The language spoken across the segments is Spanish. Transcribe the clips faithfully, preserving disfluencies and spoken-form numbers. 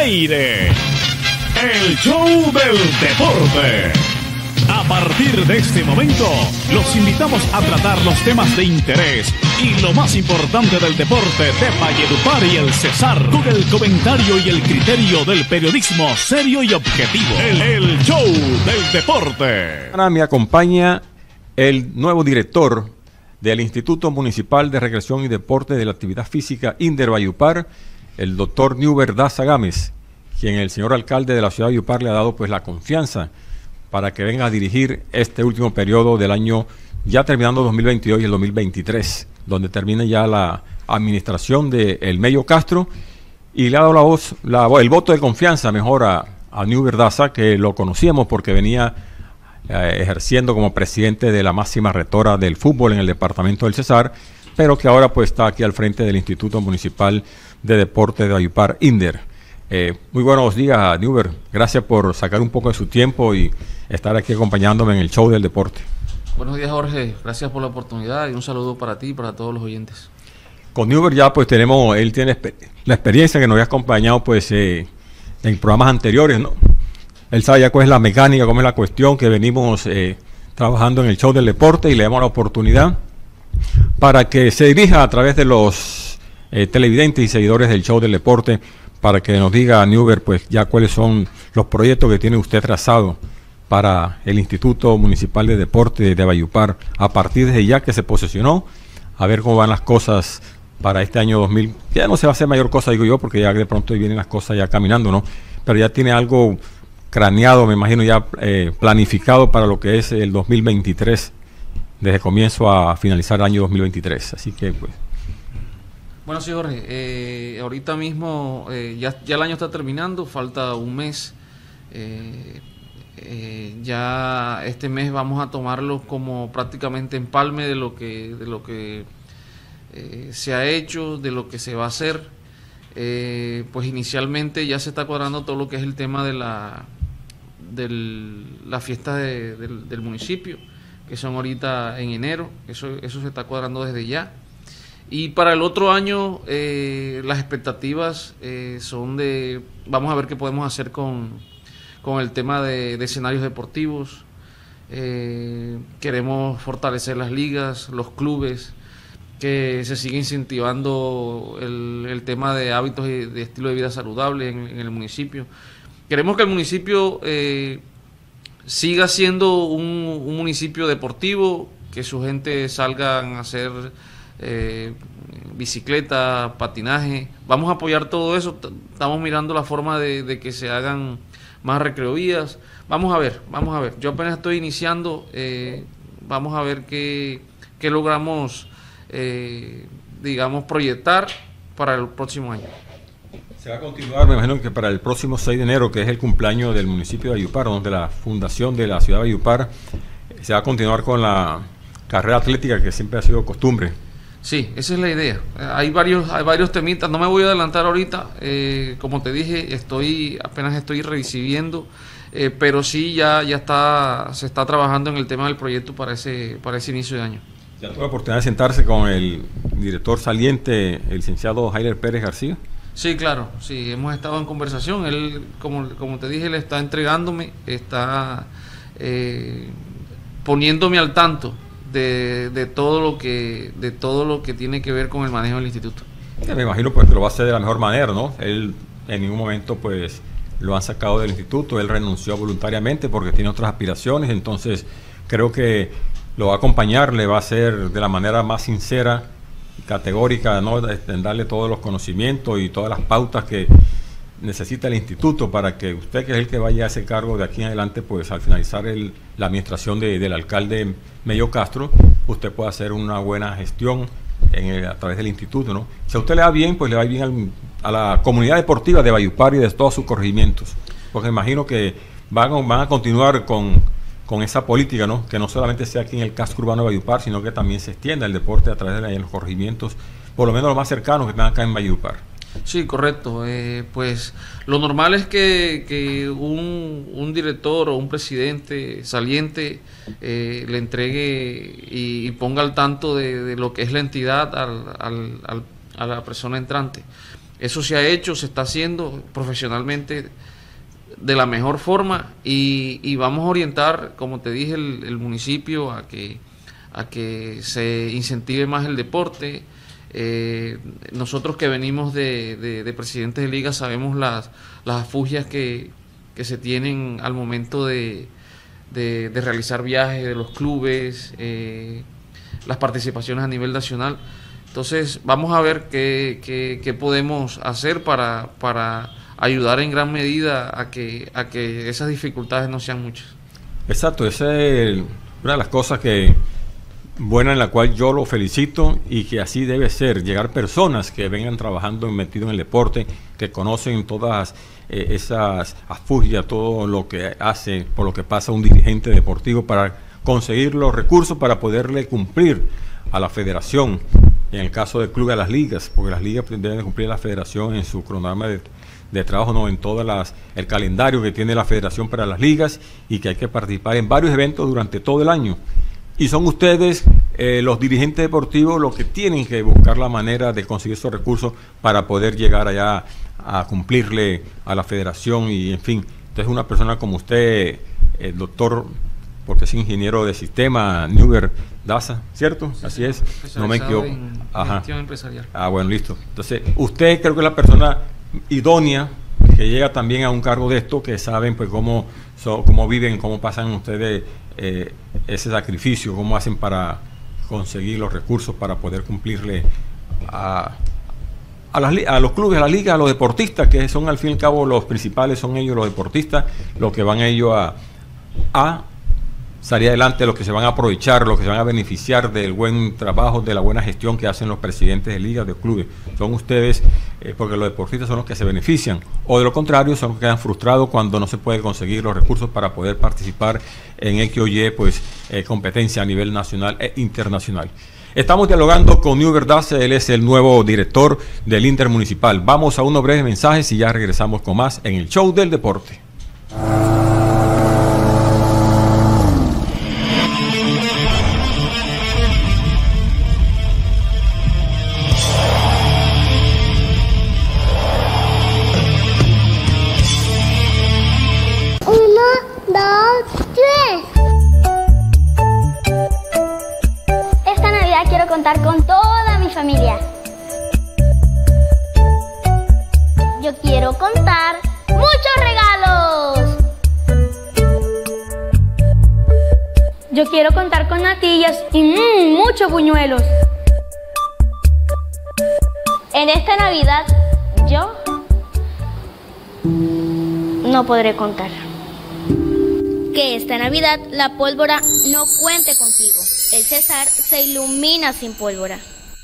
aire. El show del deporte. A partir de este momento, los invitamos a tratar los temas de interés y lo más importante del deporte de Valledupar y el Cesar, con el comentario y el criterio del periodismo serio y objetivo. El, el show del deporte. Ahora me acompaña el nuevo director del Instituto Municipal de Recreación y Deporte de la Actividad Física INDER Valledupar, el doctor Newber Daza Gámez, quien el señor alcalde de la ciudad de Valledupar le ha dado pues la confianza para que venga a dirigir este último periodo del año, ya terminando dos mil veintidós y el dos mil veintitrés, donde termina ya la administración de el Mello Castro, y le ha dado la voz, la, el voto de confianza mejor a, a Newber Daza, que lo conocíamos porque venía eh, ejerciendo como presidente de la máxima rectora del fútbol en el departamento del Cesar, pero que ahora pues está aquí al frente del Instituto Municipal de Deporte de Valledupar, INDER. Eh, muy buenos días, Newber. Gracias por sacar un poco de su tiempo y estar aquí acompañándome en el show del deporte. Buenos días, Jorge. Gracias por la oportunidad y un saludo para ti y para todos los oyentes. Con Newber ya pues tenemos, él tiene la experiencia que nos había acompañado pues eh, en programas anteriores, ¿no? Él sabe ya cuál es la mecánica, cómo es la cuestión que venimos eh, trabajando en el show del deporte, y le damos la oportunidad para que se dirija a través de los eh, televidentes y seguidores del show del deporte, para que nos diga, Newber, pues ya cuáles son los proyectos que tiene usted trazado para el Instituto Municipal de Deporte de Valledupar a partir de ya que se posesionó, a ver cómo van las cosas para este año dos mil. Ya no se va a hacer mayor cosa, digo yo, porque ya de pronto vienen las cosas ya caminando, ¿no? Pero ya tiene algo craneado, me imagino, ya eh, planificado para lo que es el dos mil veintitrés, desde comienzo a finalizar el año dos mil veintitrés. Así que, pues... Bueno, sí, Jorge, eh, ahorita mismo eh, ya, ya el año está terminando, falta un mes. Eh, eh, ya este mes vamos a tomarlo como prácticamente empalme de lo que, de lo que eh, se ha hecho, de lo que se va a hacer. Eh, pues inicialmente ya se está cuadrando todo lo que es el tema de la, del, la fiesta de, del, del municipio, que son ahorita en enero. Eso, eso se está cuadrando desde ya. Y para el otro año eh, las expectativas eh, son de, vamos a ver qué podemos hacer con, con el tema de, de escenarios deportivos. Eh, queremos fortalecer las ligas, los clubes, que se siga incentivando el, el tema de hábitos y de estilo de vida saludable en, en el municipio. Queremos que el municipio eh, siga siendo un, un municipio deportivo, que su gente salga a hacer Eh, bicicleta, patinaje. Vamos a apoyar todo eso. Estamos mirando la forma de, de que se hagan más recreovías. Vamos a ver, vamos a ver. Yo apenas estoy iniciando. Eh, vamos a ver qué, qué logramos, eh, digamos, proyectar para el próximo año. Se va a continuar, me imagino que para el próximo seis de enero, que es el cumpleaños del municipio de Valledupar, donde la fundación de la ciudad de Valledupar, se va a continuar con la carrera atlética, que siempre ha sido costumbre. Sí, esa es la idea. Hay varios, hay varios temitas. No me voy a adelantar ahorita. Eh, como te dije, estoy apenas estoy recibiendo, eh, pero sí ya, ya está, se está trabajando en el tema del proyecto para ese, para ese inicio de año. ¿Ya tuvo la oportunidad de sentarse con el director saliente, el licenciado Jair Pérez García? Sí, claro. Sí, hemos estado en conversación. Él, como, como te dije, le está entregándome, está eh, poniéndome al tanto De, de todo lo que de todo lo que tiene que ver con el manejo del instituto. Me imagino pues que lo va a hacer de la mejor manera, ¿no? Él en ningún momento pues lo han sacado del instituto, él renunció voluntariamente porque tiene otras aspiraciones, entonces creo que lo va a acompañar, le va a hacer de la manera más sincera y categórica, ¿no? En darle todos los conocimientos y todas las pautas que necesita el instituto para que usted, que es el que vaya a ese cargo de aquí en adelante, pues al finalizar el, la administración de, del alcalde Mello Castro, usted pueda hacer una buena gestión en el, a través del instituto, ¿no? Si a usted le va bien, pues le va bien al, a la comunidad deportiva de Valledupar y de todos sus corregimientos, porque me imagino que van, van a continuar con, con esa política, ¿no? Que no solamente sea aquí en el casco urbano de Valledupar, sino que también se extienda el deporte a través de, la, de los corregimientos, por lo menos los más cercanos que están acá en Valledupar. Sí, correcto. Eh, pues lo normal es que, que un, un director o un presidente saliente eh, le entregue y, y ponga al tanto de, de lo que es la entidad al, al, al, a la persona entrante. eso se ha hecho, se está haciendo profesionalmente de la mejor forma y, y vamos a orientar, como te dije, el, el municipio a que, a que se incentive más el deporte. Eh, nosotros que venimos de, de, de presidentes de liga sabemos las, las afugias que, que se tienen al momento de, de, de realizar viajes de los clubes, eh, las participaciones a nivel nacional. Entonces vamos a ver qué, qué, qué podemos hacer para, para ayudar en gran medida a que, a que esas dificultades no sean muchas. Exacto, esa es una de las cosas que buena en la cual yo lo felicito y que así debe ser, llegar personas que vengan trabajando metidos en el deporte, que conocen todas eh, esas afugias, todo lo que hace, por lo que pasa un dirigente deportivo para conseguir los recursos para poderle cumplir a la federación, en el caso del club, a las ligas, porque las ligas deben cumplir a la federación en su cronograma de, de trabajo, no en todas las, el calendario que tiene la federación para las ligas y que hay que participar en varios eventos durante todo el año. Y son ustedes, eh, los dirigentes deportivos, los que tienen que buscar la manera de conseguir esos recursos para poder llegar allá a cumplirle a la federación y, en fin. Entonces, una persona como usted, el doctor, porque es ingeniero de sistema, Neuber Daza, ¿cierto? Sí, así es. No me equivoco. Ajá. Empresarial. Ah, bueno, listo. Entonces, usted creo que es la persona idónea que llega también a un cargo de esto, que saben pues cómo, so, cómo viven, cómo pasan ustedes eh, ese sacrificio, cómo hacen para conseguir los recursos para poder cumplirle a, a, las, a los clubes, a la liga, a los deportistas, que son al fin y al cabo los principales, son ellos los deportistas, los que van ellos a, a salir adelante, los que se van a aprovechar, los que se van a beneficiar del buen trabajo, de la buena gestión que hacen los presidentes de ligas, de clubes. Son ustedes, eh, porque los deportistas son los que se benefician, o de lo contrario, son los que quedan frustrados cuando no se puede conseguir los recursos para poder participar en X o Y, pues, eh, competencia a nivel nacional e internacional. Estamos dialogando con Neuber Daza, él es el nuevo director del Intermunicipal. Vamos a unos breves mensajes y ya regresamos con más en el Show del Deporte. Con toda mi familia. Yo quiero contar muchos regalos. Yo quiero contar con natillas y mmm, muchos buñuelos. En esta Navidad yo no podré contar. Que esta Navidad la pólvora no cuente contigo. El César se ilumina sin pólvora.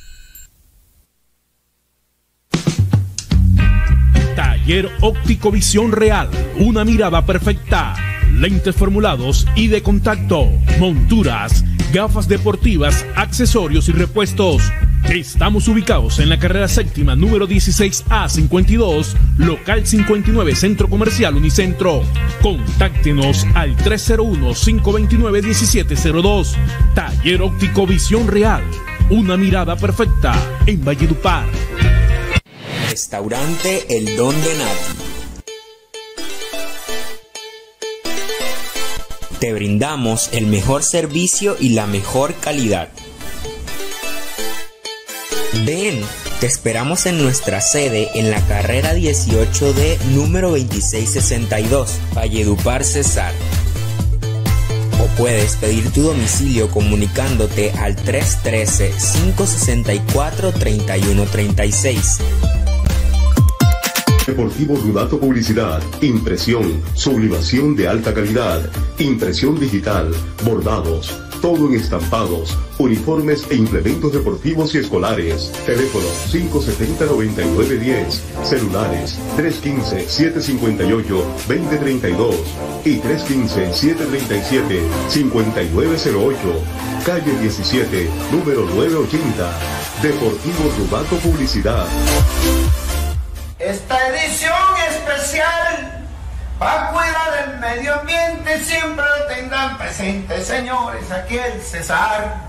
Taller Óptico Visión Real, una mirada perfecta. Lentes formulados y de contacto, monturas, gafas deportivas, accesorios y repuestos. Estamos ubicados en la carrera séptima, número dieciséis A cincuenta y dos, local cincuenta y nueve, Centro Comercial Unicentro. Contáctenos al tres cero uno, cinco dos nueve, uno siete cero dos. Taller Óptico Visión Real, una mirada perfecta en Valledupar. Restaurante El Don de Nati. Te brindamos el mejor servicio y la mejor calidad. Ven, te esperamos en nuestra sede en la carrera dieciocho D, número veintiséis sesenta y dos, Valledupar, Cesar. O puedes pedir tu domicilio comunicándote al tres uno tres, cinco seis cuatro, tres uno tres seis. Deportivo Rudato Publicidad, impresión, sublimación de alta calidad, impresión digital, bordados, todo en estampados, uniformes e implementos deportivos y escolares. Teléfono cinco siete cero, nueve nueve uno cero, celulares tres uno cinco, siete cinco ocho, dos cero tres dos y tres uno cinco, siete tres siete, cinco nueve cero ocho, calle diecisiete, número novecientos ochenta. Deportivo Rudato Publicidad. Esta edición especial para cuidar el medio ambiente siempre lo tendrán presente, señores, aquí el César.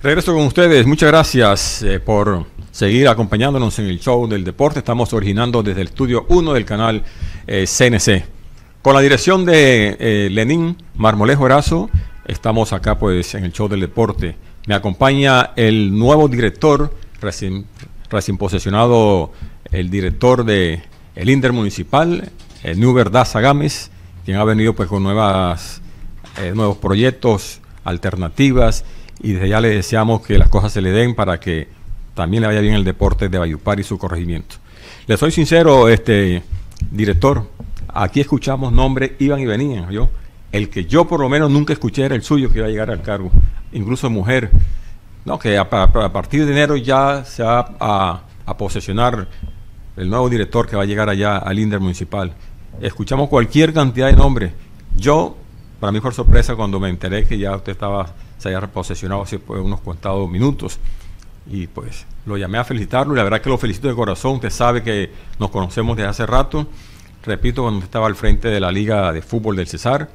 Regreso con ustedes. Muchas gracias eh, por seguir acompañándonos en el show del deporte. Estamos originando desde el estudio uno del canal eh, C N C. Con la dirección de eh, Lenín Marmolejo Erazo, estamos acá pues en el show del deporte. Me acompaña el nuevo director, recién, recién posesionado, el director de el INDER Municipal, el Newber Daza Gámez, quien ha venido pues con nuevas, eh, nuevos proyectos, alternativas, y desde ya le deseamos que las cosas se le den para que también le vaya bien el deporte de Valledupar y su corregimiento. Le soy sincero, este director, aquí escuchamos nombres, iban y venían. Yo, el que yo por lo menos nunca escuché era el suyo, que iba a llegar al cargo, incluso mujer. No, que a, a, a partir de enero ya se va a, a posesionar el nuevo director que va a llegar allá al INDER Municipal. Escuchamos cualquier cantidad de nombres. Yo, para mí fue sorpresa cuando me enteré que ya usted estaba, se había posesionado hace pues, unos contados minutos. Y pues lo llamé a felicitarlo y la verdad que lo felicito de corazón. Usted sabe que nos conocemos desde hace rato. Repito, cuando usted estaba al frente de la Liga de Fútbol del Cesar.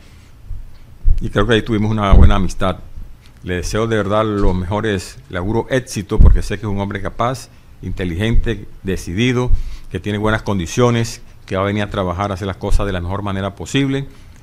Y creo que ahí tuvimos una buena amistad. Le deseo de verdad los mejores, le auguro éxito porque sé que es un hombre capaz, inteligente, decidido, que tiene buenas condiciones, que va a venir a trabajar, a hacer las cosas de la mejor manera posible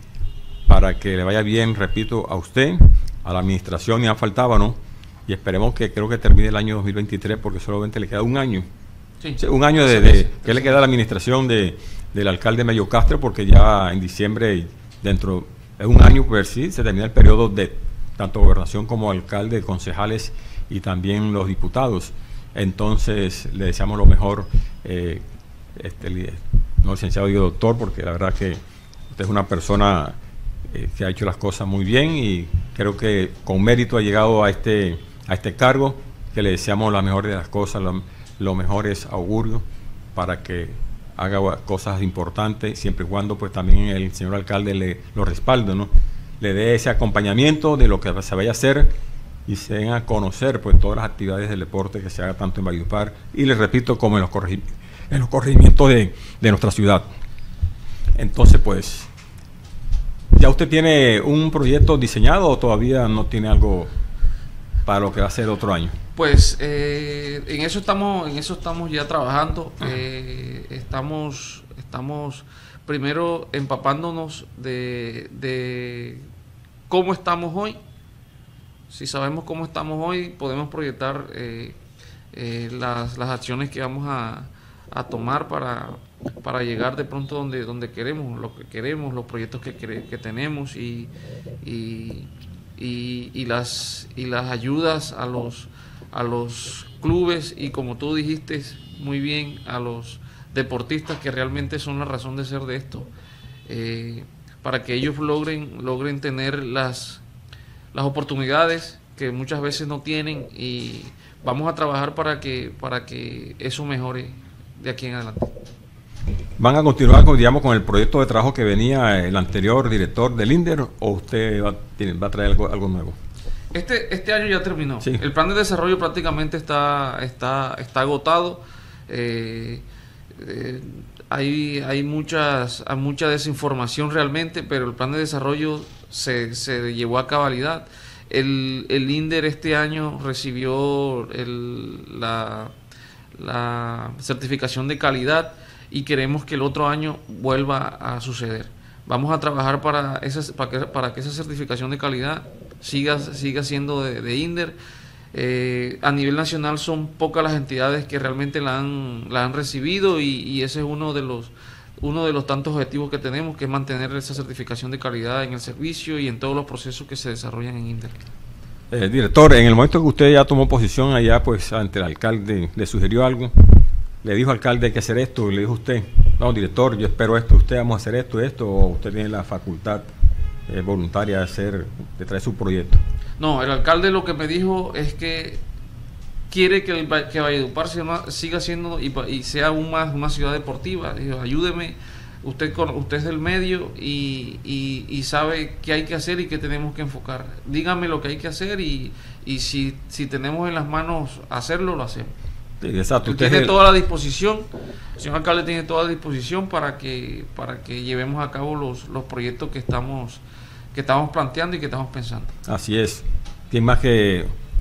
para que le vaya bien, repito, a usted, a la administración, ya faltaba, ¿no? Y esperemos que creo que termine el año dos mil veintitrés porque solamente le queda un año. Sí. Sí, un año de, de que le queda a la administración de, del alcalde Mello Castro, porque ya en diciembre, dentro de un año, pues sí, se termina el periodo de tanto gobernación como alcalde, concejales y también los diputados. Entonces le deseamos lo mejor, eh, este, no licenciado, digo doctor, porque la verdad que usted es una persona eh, que ha hecho las cosas muy bien y creo que con mérito ha llegado a este, a este cargo, que le deseamos la mejor de las cosas, los lo mejores augurios para que haga cosas importantes, siempre y cuando pues también el señor alcalde le lo respalde, ¿no? Le dé ese acompañamiento de lo que se vaya a hacer y se den a conocer pues todas las actividades del deporte que se haga tanto en Valledupar y les repito como en los, corregi en los corregimientos de, de nuestra ciudad. Entonces pues, ¿ya usted tiene un proyecto diseñado o todavía no tiene algo para lo que va a ser otro año? Pues eh, en eso estamos, en eso estamos ya trabajando. Eh, estamos, estamos primero empapándonos de, de cómo estamos hoy. Si sabemos cómo estamos hoy, podemos proyectar eh, eh, las, las acciones que vamos a, a tomar para, para llegar de pronto donde, donde queremos, lo que queremos, los proyectos que, que tenemos y, y, y, y, las, y las ayudas a los, a los clubes y, como tú dijiste muy bien, a los deportistas que realmente son la razón de ser de esto, eh, para que ellos logren, logren tener las... las oportunidades que muchas veces no tienen y vamos a trabajar para que para que eso mejore de aquí en adelante. ¿Van a continuar con, digamos, con el proyecto de trabajo que venía el anterior director del INDER o usted va, tiene, va a traer algo, algo nuevo? Este este año ya terminó. Sí. El plan de desarrollo prácticamente está está está agotado. Eh, eh, hay hay muchas hay mucha desinformación realmente, pero el plan de desarrollo Se, se llevó a cabalidad. El, el INDER este año recibió el, la, la certificación de calidad y queremos que el otro año vuelva a suceder. Vamos a trabajar para, esa, para, que, para que esa certificación de calidad siga, siga siendo de, de INDER. Eh, a nivel nacional son pocas las entidades que realmente la han, la han recibido y, y ese es uno de los uno de los tantos objetivos que tenemos, que es mantener esa certificación de calidad en el servicio y en todos los procesos que se desarrollan en INDER. Eh, director, en el momento que usted ya tomó posición allá, pues ante el alcalde, ¿le sugirió algo? ¿Le dijo al alcalde hay que hacer esto? ¿Le dijo usted, no, director, yo espero esto, usted vamos a hacer esto, esto, o usted tiene la facultad eh, voluntaria de hacer, de traer su proyecto? No, el alcalde lo que me dijo es que quiere que, el, que Valledupar siga siendo y, y sea aún más una ciudad deportiva. Dijo, ayúdeme, usted, con, usted es del medio y, y, y sabe qué hay que hacer y qué tenemos que enfocar. Dígame lo que hay que hacer y, y si, si tenemos en las manos hacerlo, lo hacemos. Sí, exacto. Usted tiene el... toda la disposición, el señor alcalde tiene toda la disposición para que, para que llevemos a cabo los, los proyectos que estamos, que estamos planteando y que estamos pensando. Así es. ¿Quién más que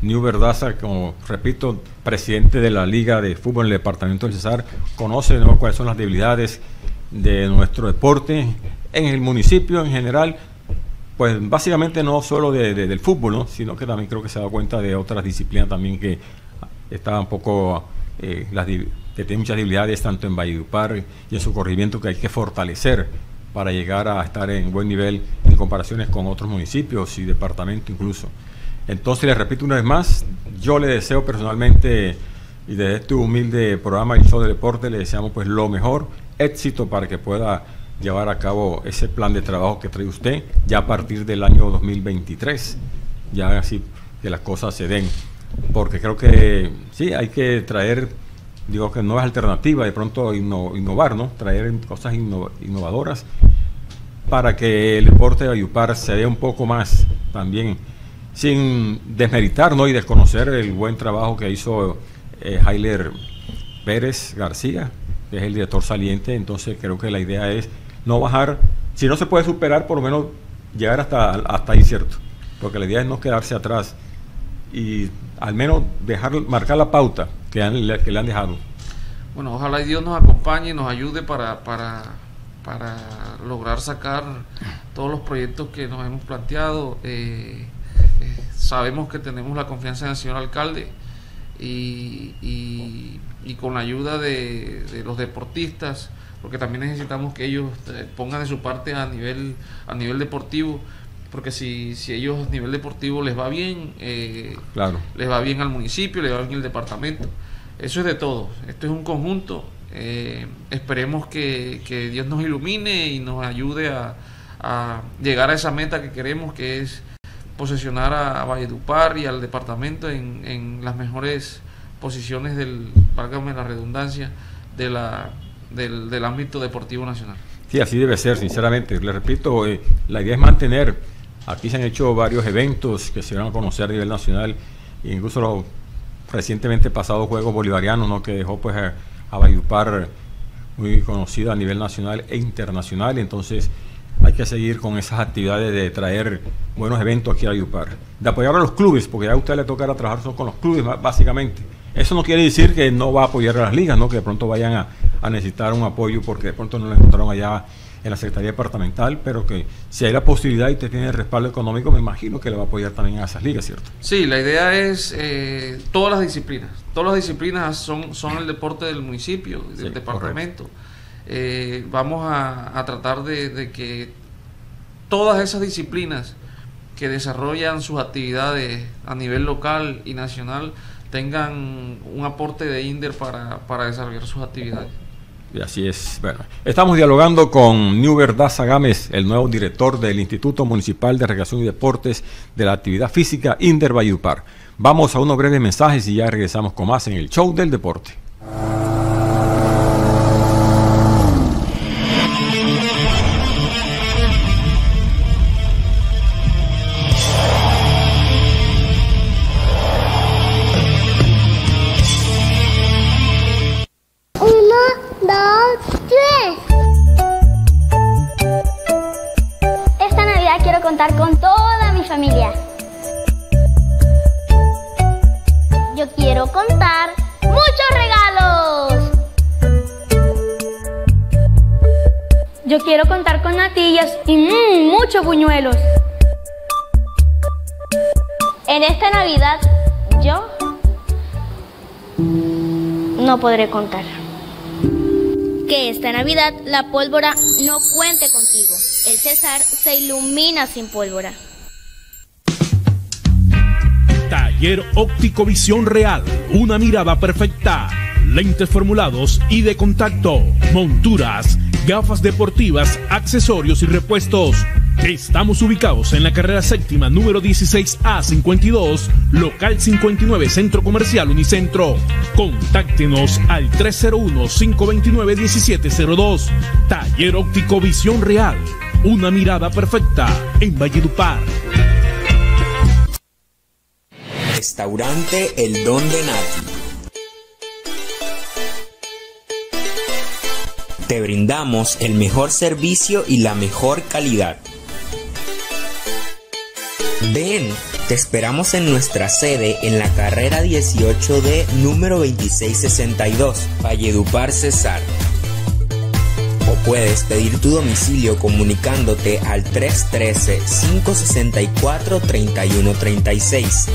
Newber Daza, como repito, presidente de la Liga de Fútbol en el departamento del Cesar, conoce, ¿no?, cuáles son las debilidades de nuestro deporte en el municipio en general, pues básicamente no solo de, de, del fútbol, ¿no?, sino que también creo que se da cuenta de otras disciplinas también que estaban un poco, eh, las, que tienen muchas debilidades tanto en Valledupar y en su corregimiento, que hay que fortalecer para llegar a estar en buen nivel en comparaciones con otros municipios y departamentos incluso. Entonces, les repito una vez más, yo le deseo personalmente, y desde este humilde programa El Show del Deporte, le deseamos pues lo mejor, éxito para que pueda llevar a cabo ese plan de trabajo que trae usted ya a partir del año dos mil veintitrés, ya así que las cosas se den, porque creo que sí, hay que traer, digo que nuevas alternativas, de pronto inno, innovar, ¿no?, traer cosas inno, innovadoras para que el deporte de Valledupar se dé un poco más también, sin desmeritar, ¿no?, y desconocer el buen trabajo que hizo eh, Jailer Pérez García, que es el director saliente. Entonces creo que la idea es no bajar, si no se puede superar, por lo menos llegar hasta, hasta ahí, ¿cierto? Porque la idea es no quedarse atrás y al menos dejar, marcar la pauta que, han, que le han dejado. Bueno, ojalá y Dios nos acompañe y nos ayude para, para, para lograr sacar todos los proyectos que nos hemos planteado. Eh, eh, sabemos que tenemos la confianza en el señor alcalde y, y, y con la ayuda de, de los deportistas, porque también necesitamos que ellos eh, pongan de su parte a nivel, a nivel deportivo, porque si, si ellos a nivel deportivo les va bien, eh, claro, les va bien al municipio, les va bien al departamento. Eso es de todos, esto es un conjunto. Eh, esperemos que, que Dios nos ilumine y nos ayude a, a llegar a esa meta que queremos, que es posesionar a, a Valledupar y al departamento en, en las mejores posiciones del, válgame la redundancia, de la, del, del ámbito deportivo nacional. Sí, así debe ser, sinceramente. Le repito, eh, la idea es mantener. Aquí se han hecho varios eventos que se van a conocer a nivel nacional, incluso los recientemente pasados Juegos Bolivarianos, ¿no?, que dejó pues a, a Valledupar muy conocida a nivel nacional e internacional. Entonces hay que seguir con esas actividades de traer buenos eventos aquí a Valledupar, de apoyar a los clubes, porque ya a usted le tocará trabajar solo con los clubes básicamente. Eso no quiere decir que no va a apoyar a las ligas, ¿no?, que de pronto vayan a, a necesitar un apoyo porque de pronto no lo encontraron allá en la Secretaría Departamental, pero que si hay la posibilidad y usted tiene el respaldo económico, me imagino que le va a apoyar también a esas ligas, ¿cierto? Sí, la idea es eh, todas las disciplinas. Todas las disciplinas son, son el deporte del municipio, del sí, departamento. Eh, vamos a, a tratar de, de que todas esas disciplinas que desarrollan sus actividades a nivel local y nacional tengan un aporte de INDER para, para desarrollar sus actividades. Y así es. Bueno, estamos dialogando con Newber Daza Gámez, el nuevo director del Instituto Municipal de Recreación y Deportes de la Actividad Física INDER Valledupar. Vamos a unos breves mensajes y ya regresamos con más en el Show del Deporte. Contar con toda mi familia. Yo quiero contar muchos regalos. Yo quiero contar con natillas y mmm, muchos buñuelos. En esta Navidad yo no podré contar. Que esta Navidad la pólvora no cuente contigo. El Cesar se ilumina sin pólvora. Taller Óptico Visión Real, una mirada perfecta. Lentes formulados y de contacto, monturas, gafas deportivas, accesorios y repuestos. Estamos ubicados en la carrera séptima número dieciséis A cincuenta y dos, local cincuenta y nueve, Centro Comercial Unicentro. Contáctenos al tres cero uno, cinco dos nueve, uno siete cero dos. Taller Óptico Visión Real, una mirada perfecta en Valledupar. Restaurante El Don de Nati. Te brindamos el mejor servicio y la mejor calidad. Ven Te esperamos en nuestra sede en la carrera dieciocho D, número veintiséis sesenta y dos, Valledupar, Cesar. O puedes pedir tu domicilio comunicándote al tres uno tres, cinco seis cuatro, tres uno tres seis.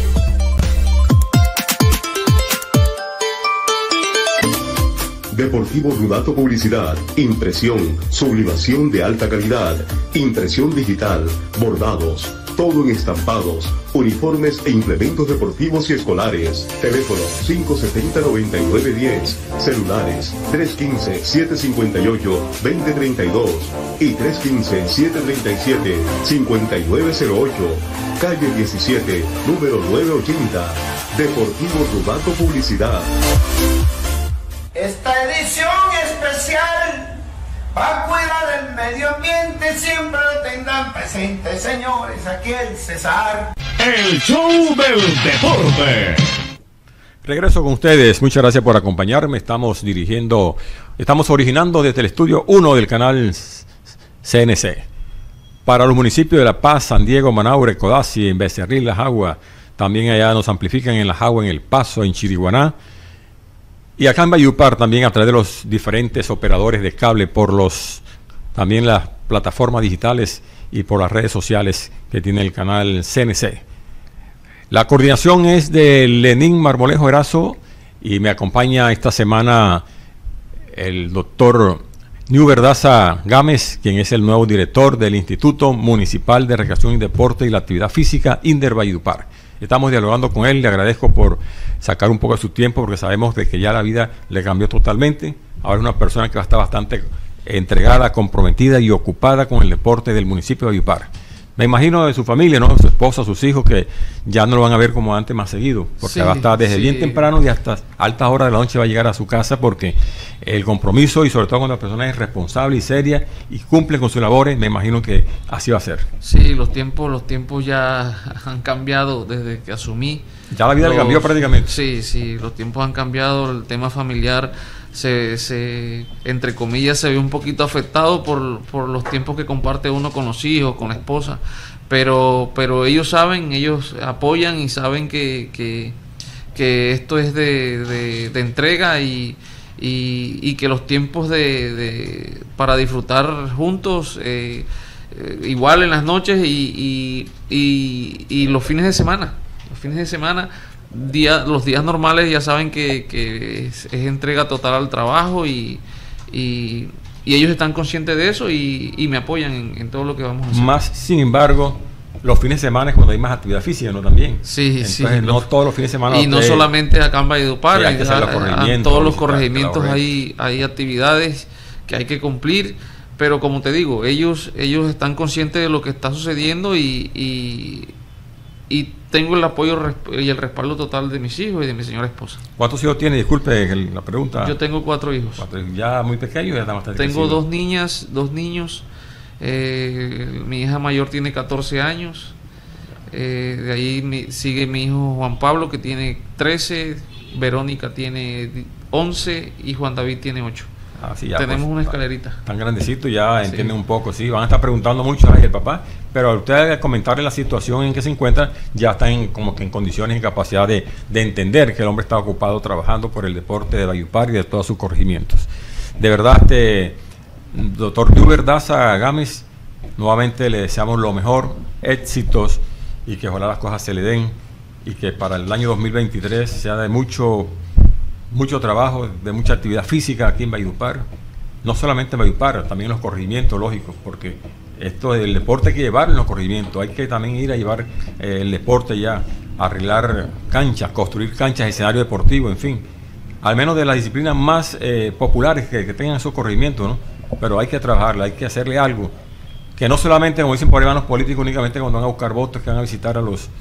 Deportivo Rudato Publicidad, impresión, sublimación de alta calidad, impresión digital, bordados, todo en estampados, uniformes e implementos deportivos y escolares. Teléfono cinco siete cero, nueve nueve uno cero, celulares tres uno cinco, siete cinco ocho, dos cero tres dos y tres uno cinco, siete tres siete, cinco nueve cero ocho, calle diecisiete, número novecientos ochenta. Deportivo Rudato Publicidad. Esta edición especial para cuidar el medio ambiente siempre lo tendrán presente, señores, aquí el Cesar. El show del deporte. Regreso con ustedes, muchas gracias por acompañarme. Estamos dirigiendo, estamos originando desde el estudio uno del canal C N C. Para los municipios de La Paz, San Diego, Manaure, Codazzi, en Becerril, La Jagua. También allá nos amplifican en La Jagua, en El Paso, en Chiriguaná. Y acá en Valledupar también a través de los diferentes operadores de cable, por los también las plataformas digitales y por las redes sociales que tiene el canal C N C. La coordinación es de Lenín Marmolejo Erazo y me acompaña esta semana el doctor Newber Daza Gámez, quien es el nuevo director del Instituto Municipal de Recreación y Deporte y la Actividad Física, INDER Valledupar. Estamos dialogando con él, le agradezco por sacar un poco de su tiempo porque sabemos de que ya la vida le cambió totalmente. Ahora es una persona que va a estar bastante entregada, comprometida y ocupada con el deporte del municipio de Valledupar. Me imagino de su familia, ¿no? Su esposa, sus hijos, que ya no lo van a ver como antes más seguido, porque sí, va a estar desde sí. bien temprano y hasta altas horas de la noche va a llegar a su casa, porque el compromiso y sobre todo cuando la persona es responsable y seria y cumple con sus labores, me imagino que así va a ser. Sí, los tiempos, los tiempos ya han cambiado desde que asumí. Ya la vida los, le cambió prácticamente. Sí, sí, los tiempos han cambiado, el tema familiar se, se entre comillas, se ve un poquito afectado por, por los tiempos que comparte uno con los hijos, con la esposa, pero, pero ellos saben, ellos apoyan y saben que, que, que esto es de, de, de entrega y, y, y que los tiempos de, de para disfrutar juntos, eh, eh, igual en las noches y, y, y, y los fines de semana, los fines de semana. Día, los días normales ya saben que, que es, es entrega total al trabajo y, y, y ellos están conscientes de eso y, y me apoyan en, en todo lo que vamos a hacer. Más sin embargo, los fines de semana es cuando hay más actividad física, ¿no? También. Sí, Entonces, sí. no los, todos los fines de semana. Y no solamente acá en Valledupar, hay que hacer los corregimientos, todos los corregimientos hay, hay actividades que hay que cumplir, pero como te digo, ellos, ellos están conscientes de lo que está sucediendo y, y, y tengo el apoyo y el respaldo total de mis hijos y de mi señora esposa. ¿Cuántos hijos tiene? Disculpe la pregunta. Yo tengo cuatro hijos. Cuatro, ya muy pequeños, ya están bastante Tengo crecidos. dos niñas, dos niños. Eh, mi hija mayor tiene catorce años. Eh, de ahí mi, sigue mi hijo Juan Pablo, que tiene trece. Verónica tiene once y Juan David tiene ocho. Ah, sí, ya, tenemos pues, una escalerita. Tan grandecito, ya sí. entienden un poco, sí, van a estar preguntando mucho ay, el papá, pero a ustedes al comentarle la situación en que se encuentran, ya están en, como que en condiciones y capacidad de, de entender que el hombre está ocupado trabajando por el deporte de Valledupar y de todos sus corregimientos. De verdad, este doctor Newber Daza Gámez, nuevamente le deseamos lo mejor, éxitos y que ojalá las cosas se le den y que para el año dos mil veintitrés sea de mucho mucho trabajo, de mucha actividad física aquí en Valledupar, no solamente en Valledupar, también en los corregimientos, lógicos, porque esto el deporte hay que llevarlo en los corregimientos, hay que también ir a llevar eh, el deporte ya, arreglar canchas, construir canchas, escenario deportivo, en fin, al menos de las disciplinas más eh, populares que, que tengan esos corregimientos, ¿no? Pero hay que trabajarla, hay que hacerle algo, que no solamente, como dicen por ahí los políticos, únicamente cuando van a buscar votos que van a visitar a los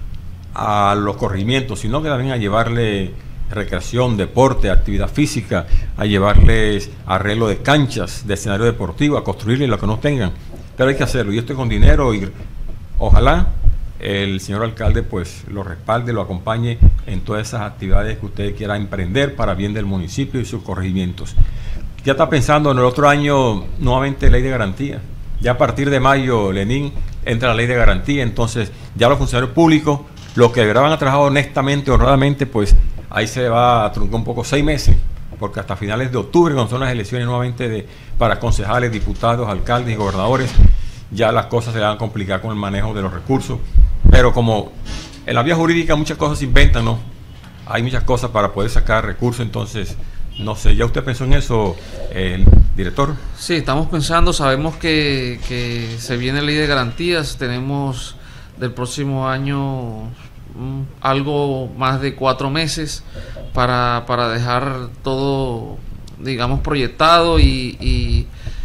a los corregimientos, sino que también a llevarle recreación, deporte, actividad física, a llevarles arreglo de canchas, de escenario deportivo, a construirles lo que no tengan, pero hay que hacerlo, y esto con dinero, y ojalá el señor alcalde pues lo respalde, lo acompañe en todas esas actividades que usted quiera emprender para bien del municipio y sus corregimientos. Ya está pensando en el otro año nuevamente ley de garantía, ya a partir de mayo, Lenín, entra la ley de garantía, entonces ya los funcionarios públicos, los que de verdad van a trabajar honestamente, honradamente, pues ahí se va a truncar un poco seis meses, porque hasta finales de octubre, cuando son las elecciones nuevamente de, para concejales, diputados, alcaldes y gobernadores, ya las cosas se van a complicar con el manejo de los recursos. Pero como en la vía jurídica muchas cosas se inventan, ¿no? Hay muchas cosas para poder sacar recursos, entonces, no sé, ¿ya usted pensó en eso, el director? Sí, estamos pensando, sabemos que, que se viene ley de garantías, tenemos del próximo año um, algo más de cuatro meses para, para dejar todo, digamos, proyectado y, y,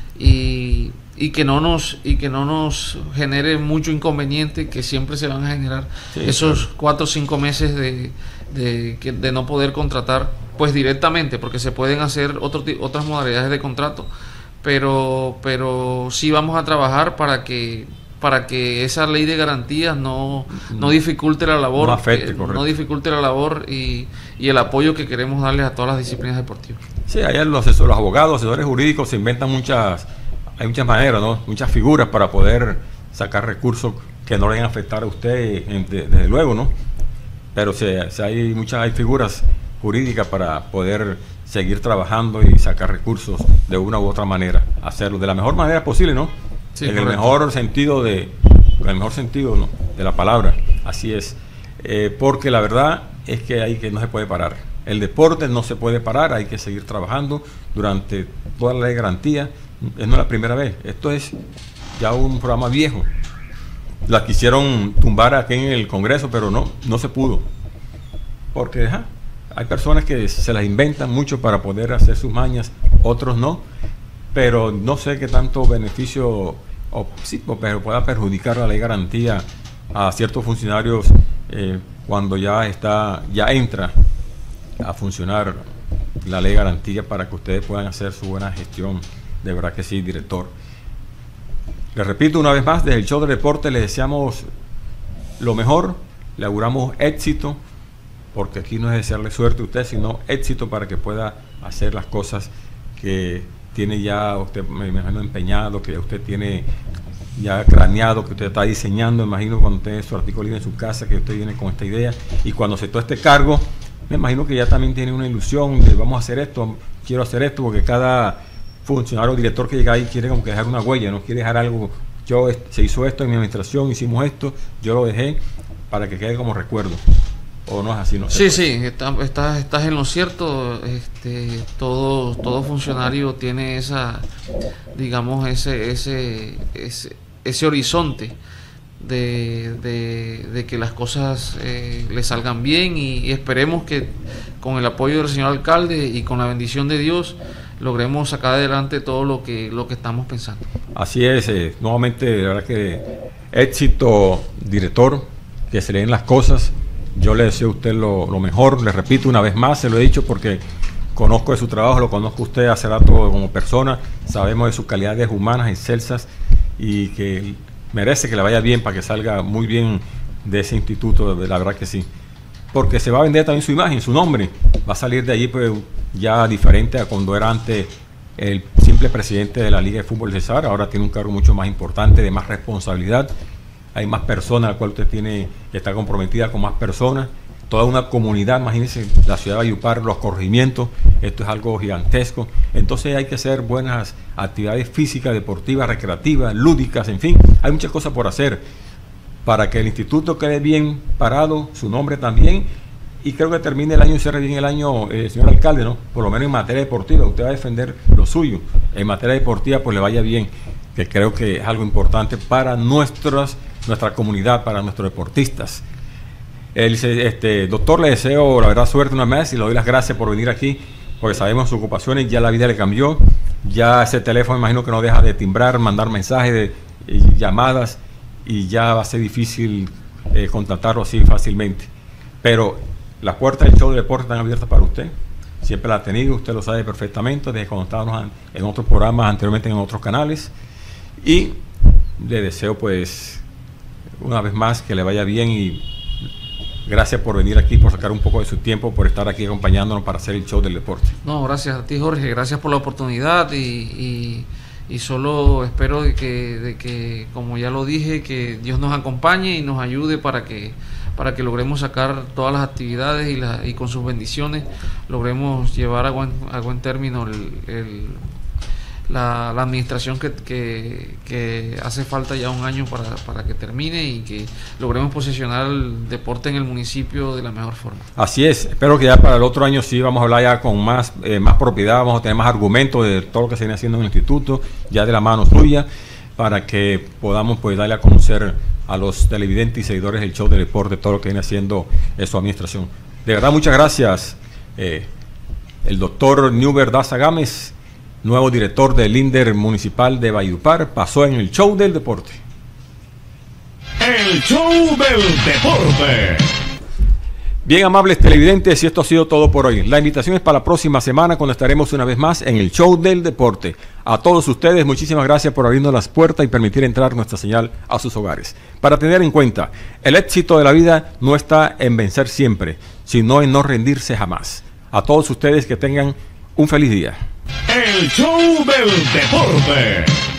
y, y que no nos y que no nos genere mucho inconveniente, que siempre se van a generar sí, esos claro. cuatro o cinco meses de, de, de no poder contratar pues directamente, porque se pueden hacer otro, otras modalidades de contrato, pero pero sí vamos a trabajar para que para que esa ley de garantías no, no dificulte la labor, no, afecte, eh, no dificulte la labor y, y el apoyo que queremos darles a todas las disciplinas deportivas. Sí, allá los, los abogados, asesores jurídicos se inventan muchas, hay muchas maneras, ¿no? Muchas figuras para poder sacar recursos que no le vayan a afectar a usted, de, desde luego, ¿no? Pero se, se hay muchas hay figuras jurídicas para poder seguir trabajando y sacar recursos de una u otra manera, hacerlo de la mejor manera posible, ¿no? Sí, en correcto. el mejor sentido de en el mejor sentido ¿no? de la palabra, así es, eh, porque la verdad es que hay que no se puede parar, el deporte no se puede parar, hay que seguir trabajando durante toda la ley de garantía. Es no la primera vez, esto es ya un programa viejo, la quisieron tumbar aquí en el Congreso, pero no, no se pudo, porque ja, hay personas que se las inventan mucho para poder hacer sus mañas, otros no, pero no sé qué tanto beneficio o, sí, pero pueda perjudicar la ley de garantía a ciertos funcionarios eh, cuando ya está ya entra a funcionar la ley de garantía, para que ustedes puedan hacer su buena gestión. De verdad que sí, director. Les repito una vez más, desde el show del deporte les deseamos lo mejor, le auguramos éxito, porque aquí no es desearle suerte a usted, sino éxito para que pueda hacer las cosas que tiene ya usted, me imagino, empeñado, que usted tiene ya craneado, que usted está diseñando. Me imagino cuando usted su artículo en su casa, que usted viene con esta idea, y cuando aceptó este cargo, me imagino que ya también tiene una ilusión de vamos a hacer esto, quiero hacer esto, porque cada funcionario o director que llega ahí quiere como que dejar una huella, no quiere dejar algo. Yo se hizo esto en mi administración, hicimos esto, yo lo dejé para que quede como recuerdo. ¿O no es así? No sé, sí, pues. sí, está, estás, estás en lo cierto. Este, todo, todo funcionario tiene esa, digamos, ese, ese, ese, ese horizonte de, de, de que las cosas eh, le salgan bien, y, y esperemos que con el apoyo del señor alcalde y con la bendición de Dios logremos sacar adelante todo lo que, lo que estamos pensando. Así es, eh, nuevamente, de verdad que éxito, director, que se le den las cosas. Yo le deseo a usted lo, lo mejor, le repito una vez más, se lo he dicho porque conozco de su trabajo, lo conozco a usted hace rato como persona, sabemos de sus calidades humanas excelsas, y que merece que le vaya bien para que salga muy bien de ese instituto, la verdad que sí. Porque se va a vender también su imagen, su nombre, va a salir de allí pues ya diferente a cuando era antes el simple presidente de la Liga de Fútbol de Cesar. Ahora tiene un cargo mucho más importante, de más responsabilidad. Hay más personas, la cual usted tiene, está comprometida con más personas, toda una comunidad. Imagínense la ciudad de Valledupar, los corregimientos, esto es algo gigantesco. Entonces hay que hacer buenas actividades físicas, deportivas, recreativas, lúdicas, en fin, hay muchas cosas por hacer para que el instituto quede bien parado, su nombre también, y creo que termine el año y cierre bien el año, eh, señor alcalde, ¿no? Por lo menos en materia deportiva, usted va a defender lo suyo, en materia deportiva pues le vaya bien, que creo que es algo importante para nuestras nuestra comunidad, para nuestros deportistas. El este, doctor, le deseo la verdad suerte una vez y le doy las gracias por venir aquí, porque sabemos sus ocupaciones, ya la vida le cambió, ya ese teléfono imagino que no deja de timbrar, mandar mensajes, de, y llamadas, y ya va a ser difícil eh, contactarlo así fácilmente. Pero las puertas del show de deporte están abiertas para usted, siempre la ha tenido, usted lo sabe perfectamente, desde cuando estábamos en otros programas, anteriormente en otros canales, y le deseo pues una vez más que le vaya bien, y gracias por venir aquí, por sacar un poco de su tiempo, por estar aquí acompañándonos para hacer el show del deporte. No, gracias a ti, Jorge, gracias por la oportunidad, y, y, y solo espero de que, de que, como ya lo dije, que Dios nos acompañe y nos ayude para que para que logremos sacar todas las actividades y, la, y con sus bendiciones logremos llevar a buen, a buen término el, el, la, la administración que, que, que hace falta ya un año para, para que termine y que logremos posicionar el deporte en el municipio de la mejor forma. Así es, espero que ya para el otro año sí vamos a hablar ya con más, eh, más propiedad, vamos a tener más argumentos de todo lo que se viene haciendo en el instituto, ya de la mano suya, para que podamos pues darle a conocer a los televidentes y seguidores del show del deporte todo lo que viene haciendo eh, su administración. De verdad, muchas gracias, eh, el doctor Newber Daza Gámez, nuevo director del INDER Municipal de Valledupar, pasó en el show del deporte. El show del deporte. Bien, amables televidentes, y esto ha sido todo por hoy. La invitación es para la próxima semana, cuando estaremos una vez más en el show del deporte. A todos ustedes, muchísimas gracias por abrirnos las puertas y permitir entrar nuestra señal a sus hogares. Para tener en cuenta, el éxito de la vida no está en vencer siempre, sino en no rendirse jamás. A todos ustedes que tengan un feliz día. El show del deporte.